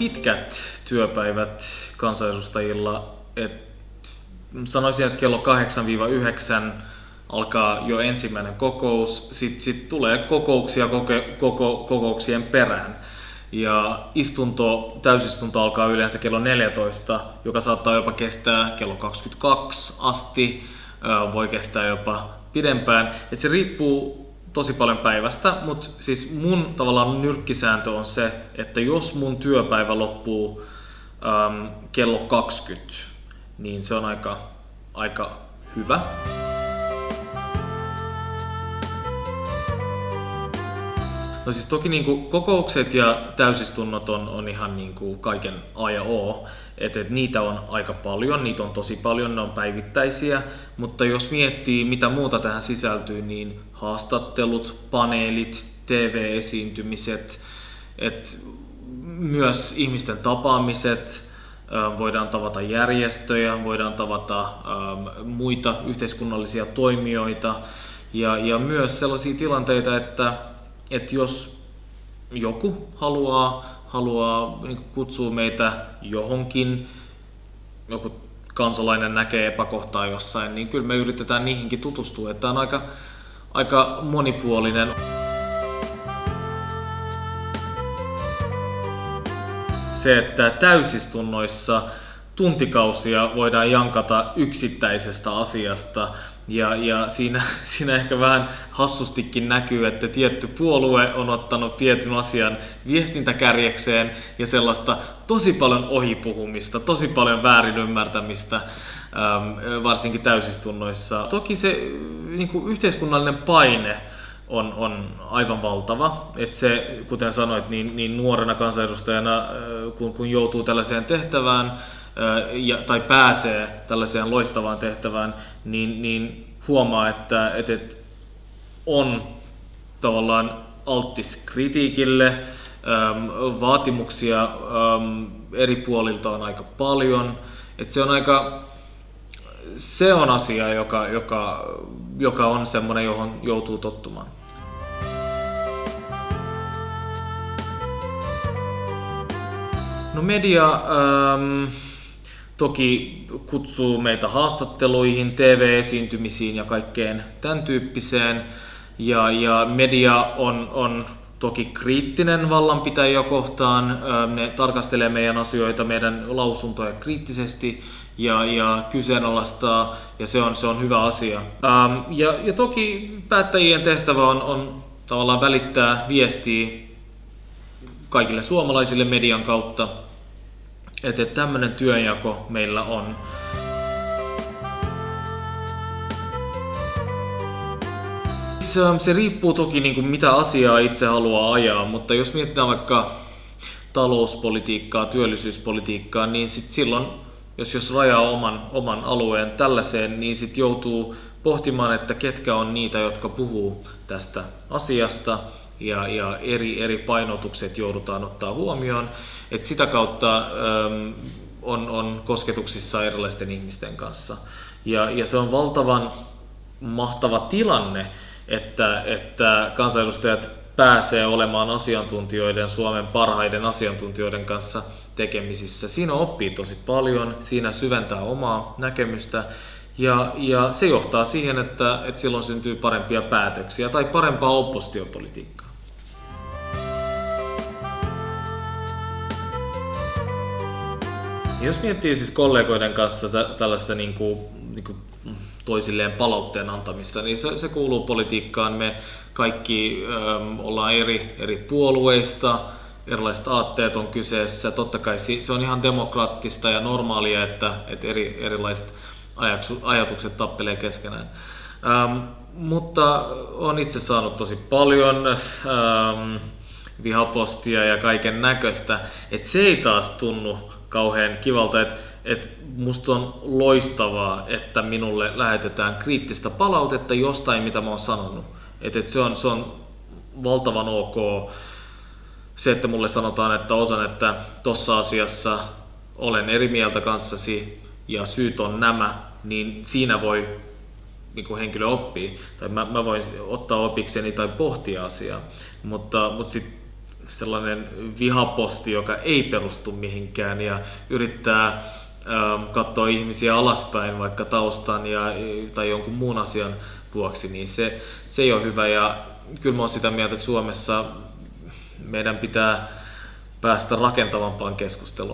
pitkät työpäivät kansanedustajilla. Sanoisin, että kello 8-9 alkaa jo ensimmäinen kokous, sitten tulee kokouksia kokouksien perään. Ja täysistunto alkaa yleensä kello 14, joka saattaa jopa kestää kello 22 asti, voi kestää jopa pidempään. Et se riippuu tosi paljon päivästä, mutta siis mun tavallaan nyrkkisääntö on se, että jos mun työpäivä loppuu kello 20, niin se on aika hyvä. No siis toki niin kuin kokoukset ja täysistunnot on ihan niin kuin kaiken A ja O, että niitä on aika paljon, niitä on tosi paljon, ne on päivittäisiä, mutta jos miettii mitä muuta tähän sisältyy, niin haastattelut, paneelit, TV-esiintymiset, myös ihmisten tapaamiset, voidaan tavata järjestöjä, voidaan tavata muita yhteiskunnallisia toimijoita ja myös sellaisia tilanteita, että jos joku haluaa niin kutsua meitä johonkin, joku kansalainen näkee epäkohtaa jossain, niin kyllä me yritetään niihinkin tutustua. Tämä on aika monipuolinen. Se, että täysistunnoissa tuntikausia voidaan jankata yksittäisestä asiasta ja siinä ehkä vähän hassustikin näkyy, että tietty puolue on ottanut tietyn asian viestintäkärjekseen ja sellaista tosi paljon ohipuhumista, tosi paljon väärin ymmärtämistä, varsinkin täysistunnoissa. Toki se niin kuin yhteiskunnallinen paine on aivan valtava, että se, kuten sanoit, niin nuorena kansanedustajana, kun joutuu tällaiseen tehtävään tai pääsee tällaiseen loistavaan tehtävään, niin huomaa, että on tavallaan alttis kritiikille, vaatimuksia eri puolilta on aika paljon, että se on asia, joka on semmoinen, johon joutuu tottumaan. No media toki kutsuu meitä haastatteluihin, TV-esiintymisiin ja kaikkeen tämän tyyppiseen. Ja media on toki kriittinen vallanpitäjiä kohtaan. Ne tarkastelee meidän asioita, meidän lausuntoja kriittisesti ja kyseenalaistaa, ja se on hyvä asia. Ja toki päättäjien tehtävä on tavallaan välittää viestiä kaikille suomalaisille median kautta, että tämmöinen työnjako meillä on. Se riippuu toki niin kuin mitä asiaa itse haluaa ajaa, mutta jos mietitään vaikka talouspolitiikkaa, työllisyyspolitiikkaa, niin silloin, jos rajaa oman alueen tällaiseen, niin sit joutuu pohtimaan, että ketkä on niitä, jotka puhuu tästä asiasta, ja eri painotukset joudutaan ottaa huomioon. Et sitä kautta on kosketuksissa erilaisten ihmisten kanssa. Ja se on valtavan mahtava tilanne, että kansanedustajat pääsee olemaan asiantuntijoiden, Suomen parhaiden asiantuntijoiden kanssa tekemisissä. Siinä oppii tosi paljon, siinä syventää omaa näkemystä ja se johtaa siihen, että silloin syntyy parempia päätöksiä tai parempaa oppositiopolitiikkaa. Jos miettii siis kollegoiden kanssa tällaista niin kuin toisilleen palautteen antamista, niin se kuuluu politiikkaan. Me kaikki ollaan eri puolueista, erilaiset aatteet on kyseessä. Totta kai se on ihan demokraattista ja normaalia, että erilaiset ajatukset tappelee keskenään. Mutta olen itse saanut tosi paljon vihapostia ja kaiken näköistä, että se ei taas tunnu kauhean kivalta, että musta on loistavaa, että minulle lähetetään kriittistä palautetta jostain, mitä mä oon sanonut. Että se on valtavan ok. Se, että mulle sanotaan, että että tossa asiassa olen eri mieltä kanssasi ja syyt on nämä, niin siinä voi niin henkilö oppii. Tai mä voin ottaa opikseni tai pohtia asiaa. Mutta sit sellainen vihaposti, joka ei perustu mihinkään ja yrittää katsoa ihmisiä alaspäin vaikka taustan tai jonkun muun asian vuoksi, niin se ei ole hyvä. Ja kyllä mä oon sitä mieltä, että Suomessa meidän pitää päästä rakentavampaan keskusteluun.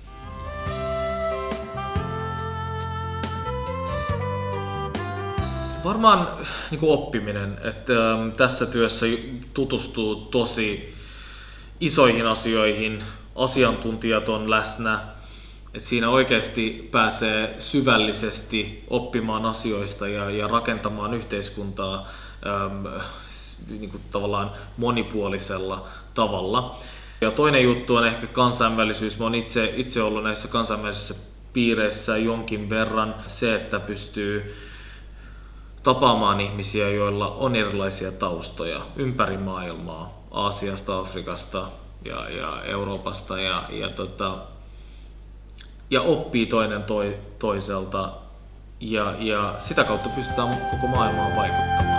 Varmaan niin kuin oppiminen, että tässä työssä tutustuu tosi isoihin asioihin, asiantuntijat on läsnä, että siinä oikeasti pääsee syvällisesti oppimaan asioista ja rakentamaan yhteiskuntaa niin kuin tavallaan monipuolisella tavalla. Ja toinen juttu on ehkä kansainvälisyys. Mä oon itse ollut näissä kansainvälisissä piireissä jonkin verran. Se, että pystyy tapaamaan ihmisiä, joilla on erilaisia taustoja ympäri maailmaa, Aasiasta, Afrikasta ja Euroopasta ja oppii toinen toiselta ja sitä kautta pystytään koko maailmaan vaikuttamaan.